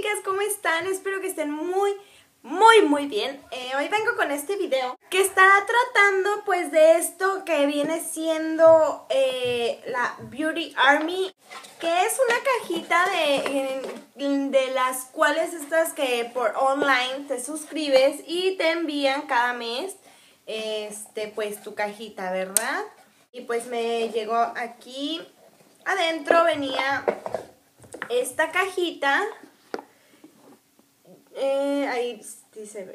chicas, ¿cómo están? Espero que estén muy bien. Hoy vengo con este video que está tratando pues de esto que viene siendo la Beauty Army, que es una cajita de las cuales estas que por online te suscribes y te envían cada mes pues tu cajita, ¿verdad? Y pues me llegó aquí, adentro venía esta cajita, ahí dice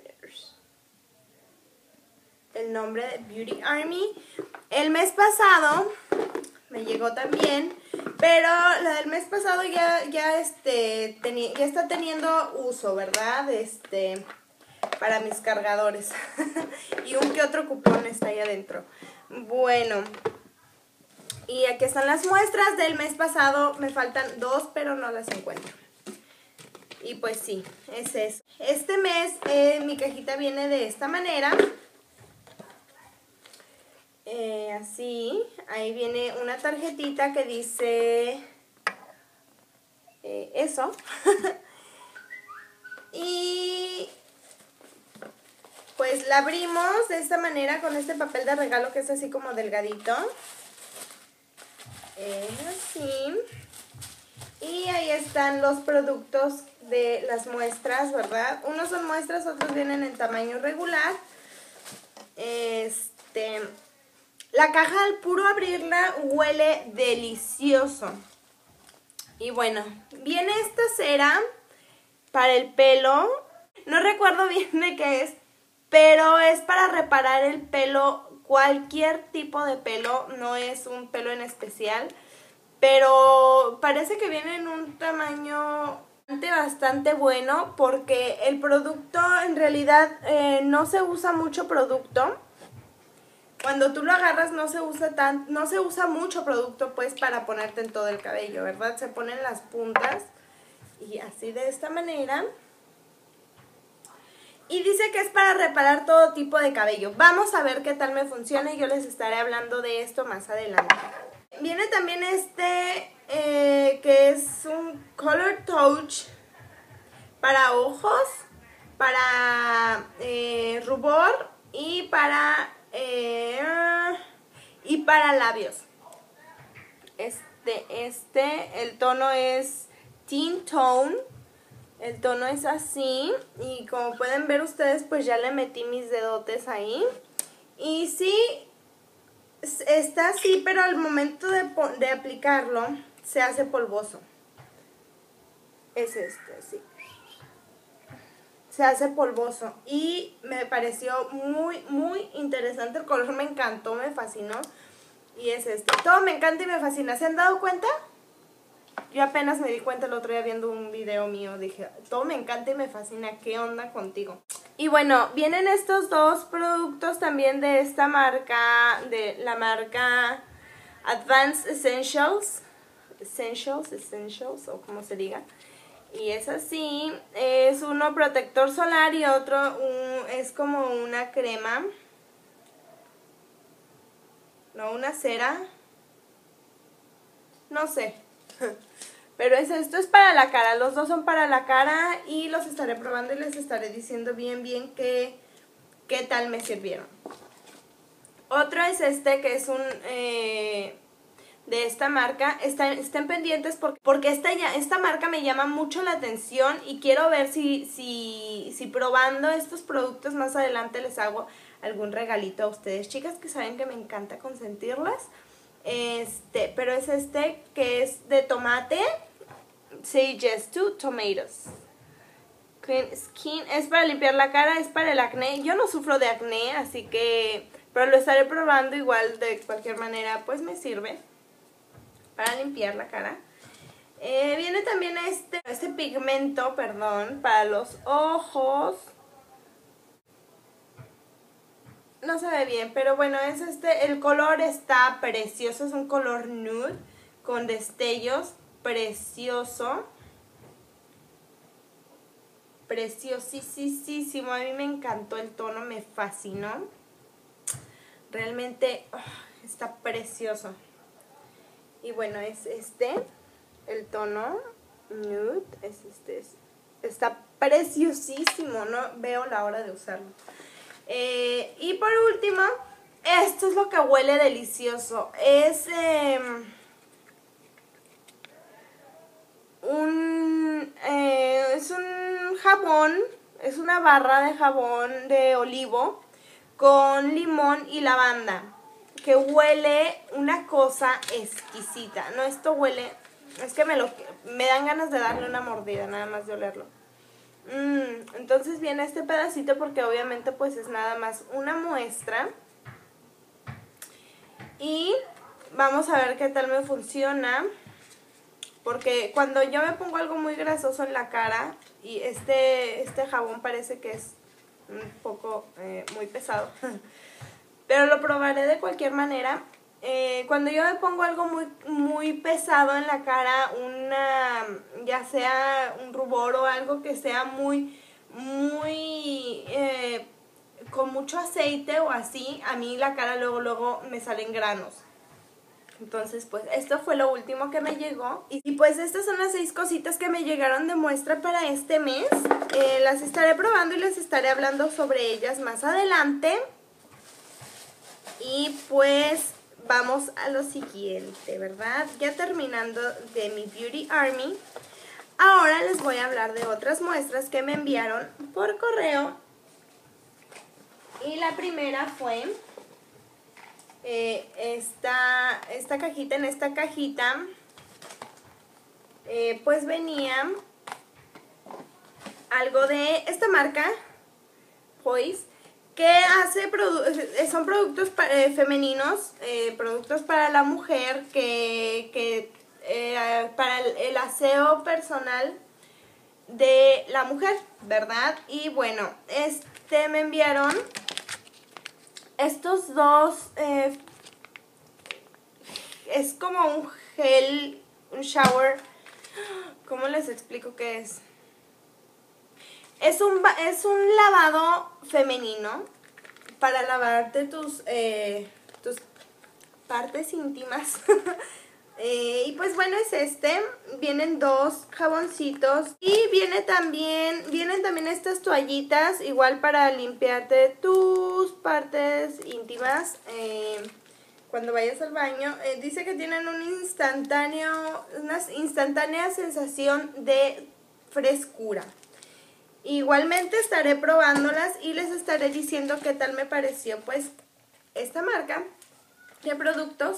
el nombre de Beauty Army. El mes pasado me llegó también, pero la del mes pasado ya está teniendo uso, ¿verdad? Para mis cargadores. Y un que otro cupón está ahí adentro. Bueno, y aquí están las muestras del mes pasado. Me faltan 2, pero no las encuentro. Y pues sí, es eso. Este mes mi cajita viene de esta manera. Así. Ahí viene una tarjetita que dice eso. Y pues la abrimos de esta manera con este papel de regalo que es así como delgadito. Así. Y ahí están los productos de las muestras, ¿verdad? Unos son muestras, otros vienen en tamaño regular. La caja al puro abrirla huele delicioso. Y bueno, viene esta cera para el pelo. No recuerdo bien de qué es, pero es para reparar el pelo, cualquier tipo de pelo, no es un pelo en especial. Pero parece que viene en un tamaño bastante bueno, porque el producto en realidad no se usa mucho producto. Cuando tú lo agarras no se usa mucho producto pues para ponerte en todo el cabello, ¿verdad? Se ponen las puntas y así de esta manera. Y dice que es para reparar todo tipo de cabello. Vamos a ver qué tal me funciona y yo les estaré hablando de esto más adelante. Viene también que es un Color Touch para ojos, para rubor y para labios. El tono es Teen Tone. El tono es así. Y como pueden ver ustedes, pues ya le metí mis dedotes ahí. Y sí, está así, pero al momento de aplicarlo se hace polvoso. Es sí. Se hace polvoso y me pareció muy interesante. El color me encantó, me fascinó. Y es todo me encanta y me fascina. ¿Se han dado cuenta? Yo apenas me di cuenta el otro día viendo un video mío. Dije, todo me encanta y me fascina. ¿Qué onda contigo? Y bueno, vienen estos dos productos también de esta marca, de la marca Advanced Essentials. Essentials o como se diga. Y es así, es uno protector solar y otro es como una crema. No, una cera. No sé. Pero esto es para la cara, los dos son para la cara y los estaré probando y les estaré diciendo bien qué tal me sirvieron. Otro es que es un de esta marca. Estén pendientes porque esta marca me llama mucho la atención y quiero ver si probando estos productos más adelante les hago algún regalito a ustedes, chicas, que saben que me encanta consentirlas. Pero es que es de tomate. Say yes to tomatoes. Clean Skin, es para limpiar la cara, es para el acné. Yo no sufro de acné, así que, pero lo estaré probando igual, de cualquier manera pues me sirve para limpiar la cara. Viene también este pigmento, perdón, para los ojos. No se ve bien, pero bueno, es el color está precioso, es un color nude con destellos, precioso. Preciosísimo, a mí me encantó el tono, me fascinó. Realmente está precioso. Y bueno, es el tono nude, es Está preciosísimo, no veo la hora de usarlo. Y por último, esto es lo que huele delicioso. Es un jabón, es una barra de jabón de olivo con limón y lavanda, que huele una cosa exquisita. No, esto huele, es que me dan ganas de darle una mordida nada más de olerlo. Entonces viene este pedacito porque obviamente pues es nada más una muestra. Y vamos a ver qué tal me funciona. Porque cuando yo me pongo algo muy grasoso en la cara, y este jabón parece que es un poco muy pesado, pero lo probaré de cualquier manera. Cuando yo me pongo algo muy pesado en la cara, ya sea un rubor o algo que sea con mucho aceite o así, a mí la cara luego me salen granos. Entonces, pues, esto fue lo último que me llegó. Y pues, estas son las 6 cositas que me llegaron de muestra para este mes. Las estaré probando y les estaré hablando sobre ellas más adelante. Y pues, vamos a lo siguiente, ¿verdad? Ya terminando de mi Beauty Army. Ahora les voy a hablar de otras muestras que me enviaron por correo. Y la primera fue esta cajita. En esta cajita pues venía algo de esta marca, Poise, que son productos femeninos, productos para la mujer, para el aseo personal de la mujer, ¿verdad? Y bueno, me enviaron estos dos, es como un gel, un shower. ¿Cómo les explico qué es? Es un lavado femenino para lavarte tus partes íntimas. Y pues bueno, es vienen 2 jaboncitos y vienen también estas toallitas, igual para limpiarte tus partes íntimas cuando vayas al baño. Dice que tienen una instantánea sensación de frescura. Igualmente estaré probándolas y les estaré diciendo qué tal me pareció pues esta marca de productos.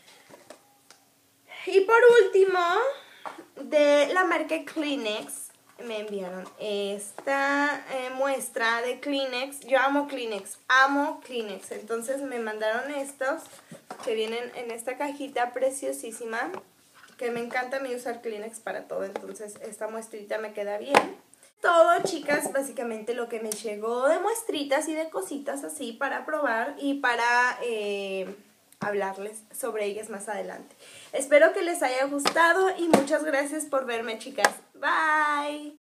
Y por último, de la marca Kleenex, me enviaron esta muestra de Kleenex. Yo amo Kleenex, entonces me mandaron estos que vienen en esta cajita preciosísima, que me encanta a mí usar Kleenex para todo, entonces esta muestrita me queda bien. Todo, chicas, básicamente lo que me llegó de muestritas y de cositas así para probar y para hablarles sobre ellas más adelante. Espero que les haya gustado y muchas gracias por verme, chicas. Bye.